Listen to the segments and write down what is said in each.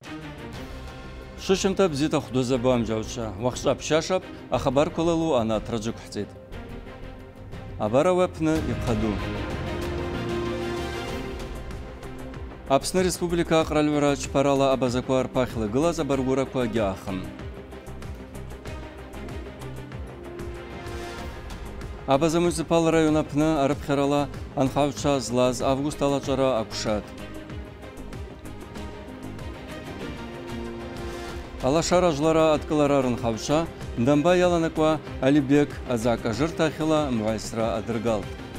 Шушимта бзита худозабам жауча. Вахшап шашап, ахабар колалу ана траджик хцит. Абара вепны ипхаду. Апсны республика Акральвара чпарала абазакуар пахлы глаза баргуракуа гяхам. Абаза муниципал района пны арабхерала анхавча злаз август алачара акушат. Алашара жлара откаларарын хавша, Дамба яланаква Алибек азака жыртахила муайсра адыргалд.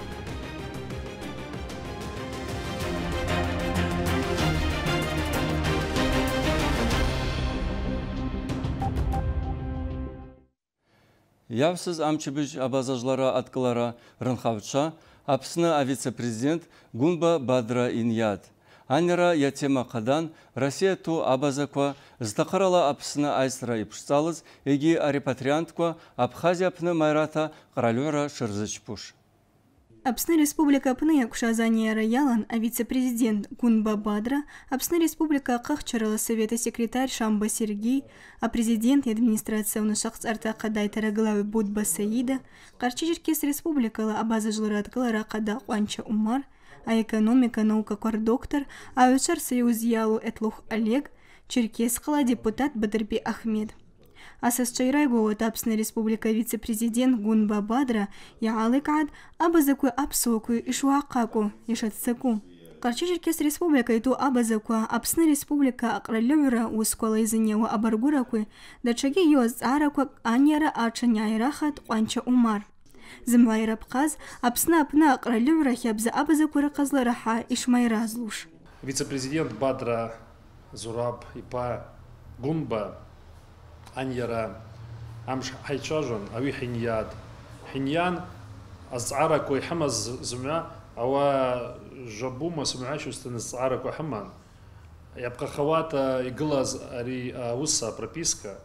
Явсыз амчыбыж абазажлара откалара рынхавча, апсны вице-президент Гунба Бадра Иньяд. Анера ятема қадан Россия ту абазаква здақарала апсына айсыра ипшцалыз, еги арепатриантква Абхазия пны майрата Қаралюра Шырзычпуш. Апсны республика пны якушазания ялан, вице-президент Гунба Бадра, Апсны республика Қахчарала совета секретарь Шамба Сергей, президент и администрация унышақс арта қадай тараглавы Будба Саида, Қарчы-Черкес республикала абазажлары аткалара қада Қуанча Умар, экономика, наука кор доктор, Учар союз ялу Этлух Олег, Черкес қала депутат Бадырби Ахмед. Асас чайрайгу Апсны республика вице-президент Гунба Бадра яалыкад абазаку апсоку ишуақаку ишатсаку. Қарчы-Черкес республика иту абазаку Апсны республика Акральвара ускола изынеу абаргураку дачаги юаз араку аньяра ачаняйрахат Қуанча Умар. Зымлай рабқаз, Апсна апна Акральвара хябза абазаку рақазла раха ишмайразлуш. Вице-президент Бадра Зураб ипа Гунба Аньяра Амш Хайчажон, Ави Хиньяд. Хиньян азара кой хамаз зумя, ава жабума сумящу азара кой хаман. Ябка хавата и глаз ари уса прописка.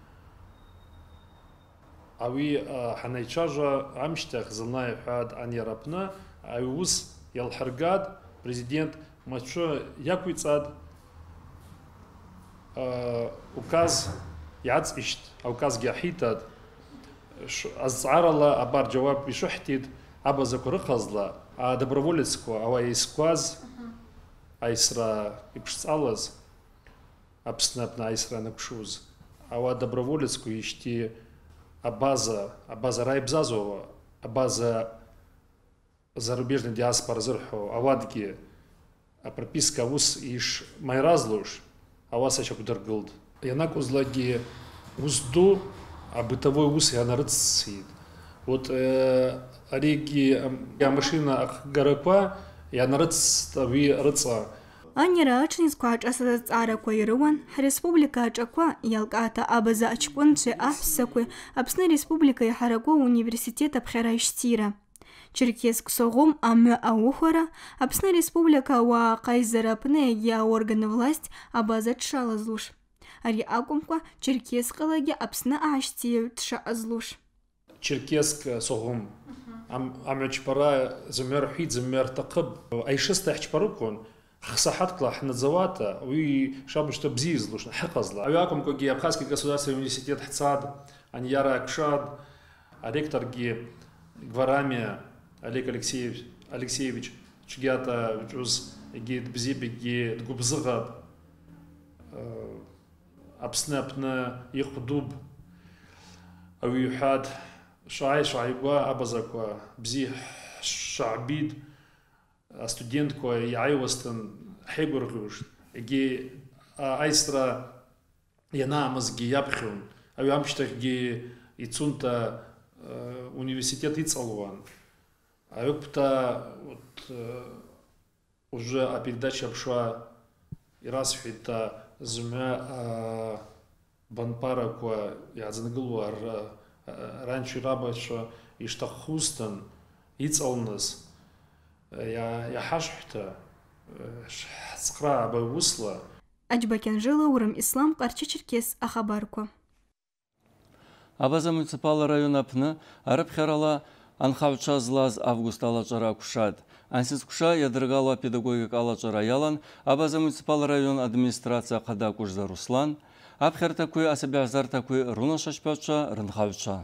Ави Ханайчажа Амштах зелная хад Аньярапна, ави ус Ялхаргад, президент Мачо Якуицад указ Яц ишт, указ Гяхитад, азарала абар джаваб бишухтид, аба закурыхазла, а доброволецку, ава искваз, айсра ипшцалаз, абснапна айсра накшуз, ава доброволецку ишти абаза райбзазова, абаза зарубежной диаспора зырху, авадги, а прописка ус иш майразлуш, ава сача кудыргылд. Янак узлаги узду, а бытовой ус я нарыцит. Вот ареги машина гараква я нарыц тави рыца. Аньяра ачнисквач асадат араку ируан, республика ачаква ялката абаза ачкунче апсакwe, Апсны республика яхараку университета Бхерайштира. Черкесск согум амы аухора, Апсны республика ва кайзарапны я органы власть абаза чалазлуш. Ари акумква Черкесск калаги Апсны аштиев тша азлуш. Черкесск согум амячпара замер хит замер тaqib айшста хчпарукон хсахат клах надзавата и шабу что бзизлуш хaqazla. Авиакумко ги Абхазский государственный университет Хцад Аньяра Акшад, ректор ги Гварами Олег Алексеевич чгята жуз ги бзиби ги губзыгат Апснапна Ихудуб Авиухад Шайба Абазаква Бзи Шабид студентко Яйвастан Хегурлуш ги Айстра Янамаз ги Япхун Авиамштах ги Ицунта университет Ицалуан Авиопта уже о передаче обшла и расфита зумя банпара ква я занагылуар раньше рабача и штахустан Ицалнас я хашхта сқра абавусла. Аджбакен жила урам ислам Қарчы-Черкес ахабарку. Абаза муниципал района пны Арабхерала анхавча злаз август алачара кушад. Ансискуша ядыргала педагогик алачара ялан, Абаза муниципал район администрация қада кужда Руслан, Абхер такой, Асабязар такой, Руна Шашпача, Рынхавча.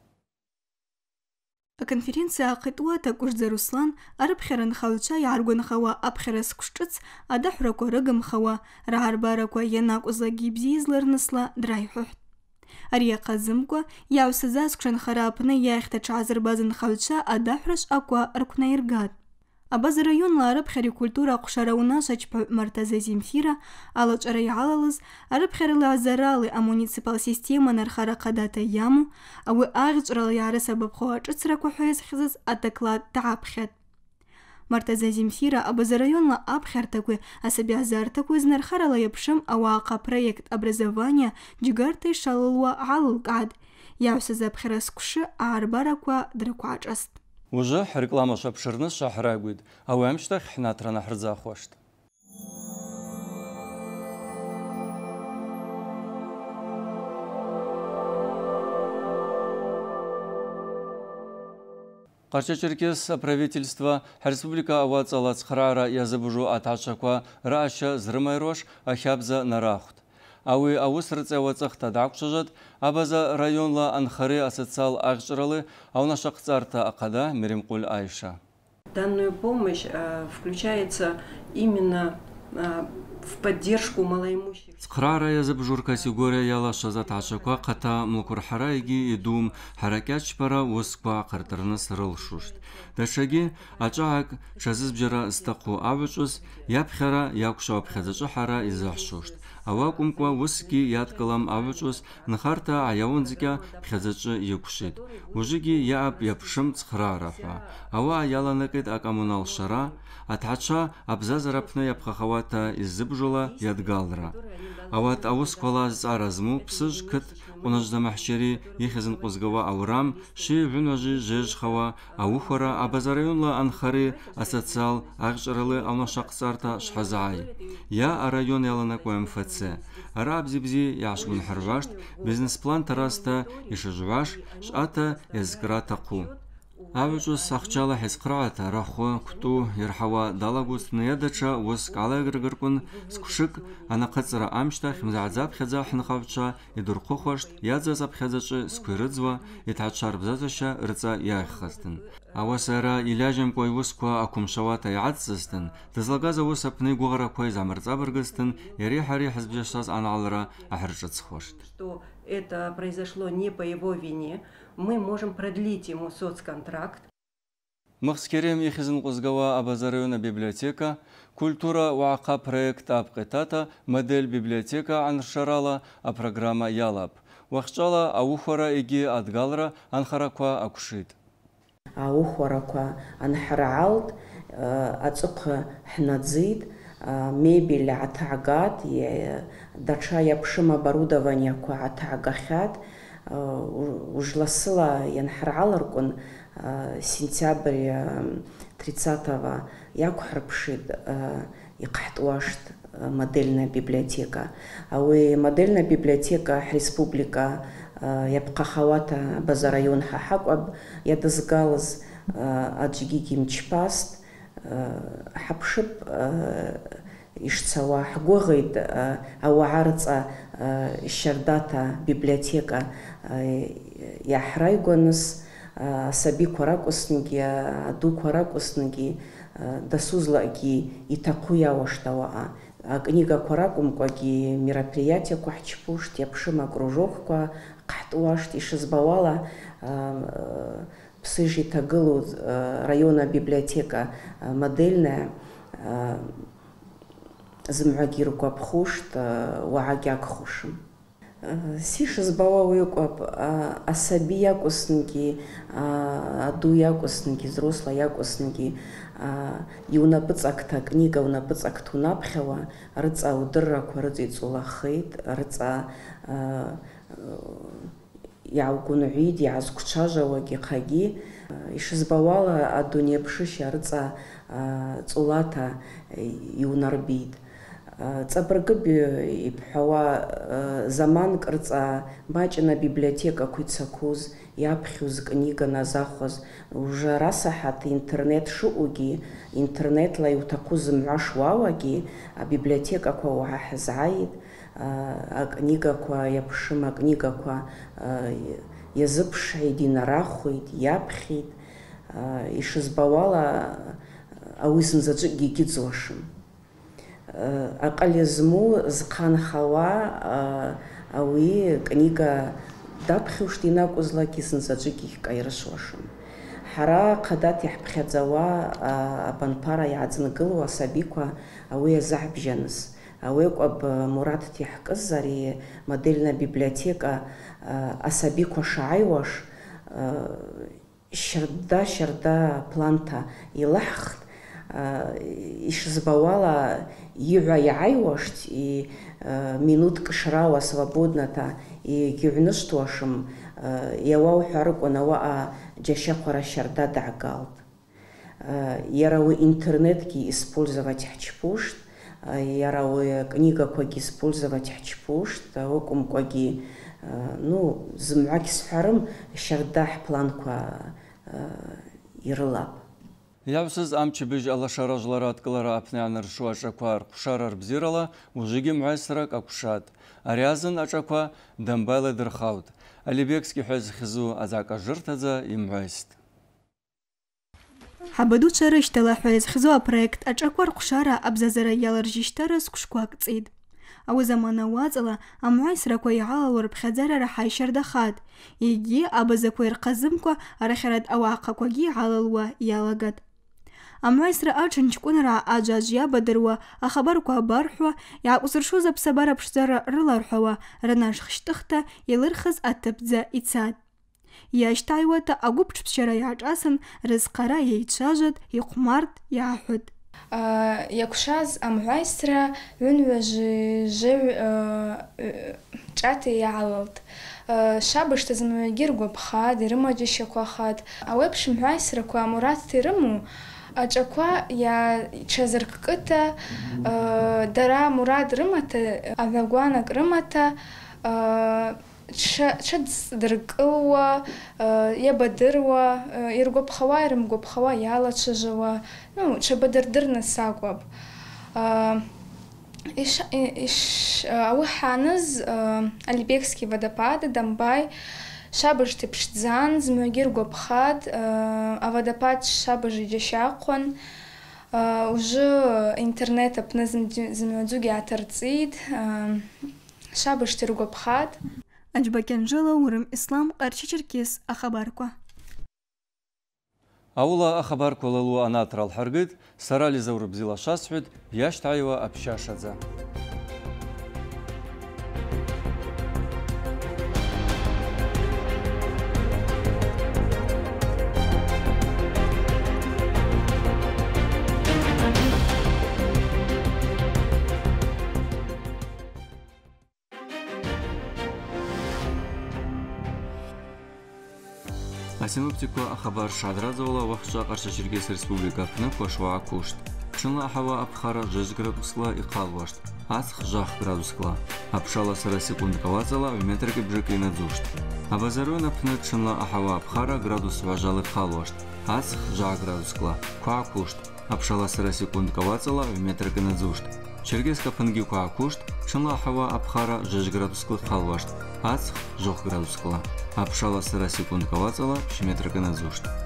Конференция Акытуа такужда Руслан, Арабхеран Халча, Яргун Хава, Абхерас Кушчиц, Адахрако Рыгам Хава, Раарбарако Янак Узлагибзи изларнысла, Драйхухт. Ария Казымква, Яусазас Кшанхарапны Яхтач Азербазан Халча, Адахраш Аква Аркунаиргат. Абаза районла Арабхери культура Кушарауна Шачпа Мартаза Земфира, Алач Арайалалыз, Арабхерла Азаралы, а муниципал система Нархара Кадата Яму, а вы Арчрал Яриса Бабхуачиц Ракухайз Хизас Атаклад Таабхет. Мартаза Земфира, Абаза районла Абхер такой, Асабиазар такой из Нархарала Япшим, Ауака проект образования Джигарты Шалуа Аллгад, Яусаза Абхераскуши, Арбараква Дракуачаст. Уже реклама шапширны шахрагуид, а у эмштах хнатрана хрзахошт. Карча-Черкес правительство Республика Авацалац Храра язабужу атачаква Раша Зрымайрош Ахябза Нарахт. Ауи аусрыца вацахта дакчажат, Абаза районла Анхары асоциал Ахчралы, Аунашакцарта Акада Меримкуль Айша. Данную помощь включается именно в поддержку малоимущих. Схрара язабжур категория яла шазат ашаква ката млукур харайги идум харакяч пара восква картарны сырылшушт. Дашаги ачаак шазызбжара стаку авучус япхара якша абхазача хара изахшушт. Авакумква воски яткалам авучус нахарта аяунзика бхазача якушит. Ужиги яап япшим схрарафа. Ава яланакет акамунал шара Атача абзазарапна япхахавата иззыбжула ядгалра. Ават аусквала заразму псыж кыт унажда махшери ехезин кузгава аурам ши вюнажи жежхава аухора абазарайонла анхари асоциал агжралы аунашаксарта шхазай. Я район яланак МФЦ. Арабзибзи яшгун харвашт бизнес-план тараста ишажваш шата езгратаку. Авичус сахчала хескрата раху кту ярхава далагус ниядача воск алагргркун скушик анакацра амшта хмзазаб хаза хнхавча идурқохвашт ядзазаб хазача сквирдзва итачар бзазаша рца яххастын. Авасара иляжем кой восква акумшавата яцстын. Тзлагаза восапны гугара кой замрцабргстын яри хари хазбжашаз аналра ахрчацхвашт. Что это произошло не по его вине. Мы можем продлить ему соцконтракт. Махскерем ехизин кузгава Абазарайона библиотека, культура вака проект апкетата, модель библиотека аншарала, а программа ялап. Вахчала аухора иги адгалра анхараква акушит. Аухораква анхараалт, ацук хнадзит, мебель атагат, дача япшим оборудование ку атагахат. Ужласыла янхараларкун сентябрь 30-го якухарпшит икхтуашт модельная библиотека. А у модельная библиотека республика япкахавата базарайон хахакаб ядазгалаз аджигики мчпаст хапшип Ишцава хгогид ауаарца шардата библиотека яхрайгонс саби коракусниги аду коракусниги дасузлаги итакуя оштава книга коракумкаги мероприятия кухчпушт япшима кружокка кхтуашт ишизбавала псыжи тагылу района библиотека модельная Змагирку обхушт, ваагяк хушим. Сиш избавал якоб, асаби якусники, аду якусники, взрослые якусники, юнапыцакта книга унапыцакту напхева, рыца удырраку рыцицу лахит, рыца яукунуид, язкучажаваги хаги, иш избавала аду непшища рыца цулата юнарбит. Цабргыб ипхава заман крца бачина библиотека куцакуз япхюз книга назахоз уже расахат интернет шууги интернет ла ютакуз мрашваваги а библиотека ква хазаид а книга ква япшима книга ква языпши динарахуид япхид ишизбавала ауисын заджиги гидзошим Акализму зханхава ауи книга дапхиуштина кузла кисын заджики кайрашвашим. Хара кадат яхпхядзава абанпара ядзнгылу асабиква ауи захбжанс. Ауи кваб мурат тихкызари модельная библиотека асабиква шайваш шарда планта илахт ишзбавала юга яйвашт и минутка шрава свободната и гювныштвашим явау харуконава джашаквара шарда дагалт. Ярауи интернетки использовать хачпушт, ярауи книга коги использовать хачпушт, окум коги ну змаки сфарым шарда планква ирлап. Явсыз амчыбыж алашаражлары аткалары апняныр шуашаквар кушарар бзирала ужиги муайсрак акушат. Ариазын ачаква дамбайлы дырхаут. Алибекский хазхизу азака жыртаза и муайст. Хабаду чарыштала хазхизу проект ачаквар кушара абзазара яларжиштара скушквак цид. Ауи замана уацала амуайсраква яалур бхазара рахайшар дахат. Иги абазаква ирқазымква арахарат ауақақваги алалуа ялагат. Амуайсра ачынчкунара аджаджия бадыруа ахабарква бархуа яақусыршуза псабара пшзара рылархуа ранашхштыхта илырхыз атыбдза ицат. Яштайвата агупчпшара яачасын рызқара яйчажат иқмарт яахут. Якушаз амуайсра вынважи чати яалалт. Шабышта замагир гвабхад, ирымаджи шаквахад. Ауепш муайсра ква мурат тирыму Ачаква я чазыркыта дара мурад рымата авагуанак рымата чадздыркылва ябадырва иргопхава ирымгопхава яла чажава ну чабадырдырна сагваб ауханыз Алибекский водопады Дамбай Шабыш тепшдзан, змёгир гопхад, а водопад шабыш идешакон, уже интернет апны змёдзуги атарцид, шабыш тер гопхад. Аджбакен жила урым ислам арчи черкес ахабарква. Аула ахабарква лалу анатрал харгид, сарали заурбзила шасхуд, яштайва общашадза. Асиноптику ахабар шадразовала вахша Каршы Черкес Республика пны пошва акушт. Чынла хава абхара 6 градусла и қалвашт. Асх жах градускла. Апшала сара секундкавацала в метрке бжеки надзушт. Абазаруна пны чынла ахава абхара градус важалы қалвашт. Асх жах градускла. Куакушт. Апшала сара секундкавацала в метрке надзушт. Черкеска пынги куакушт. Чынла хава абхара 6 градускла қалвашт. Асх жох градускла. Апшала сара секундкавацала в метрке надзушт.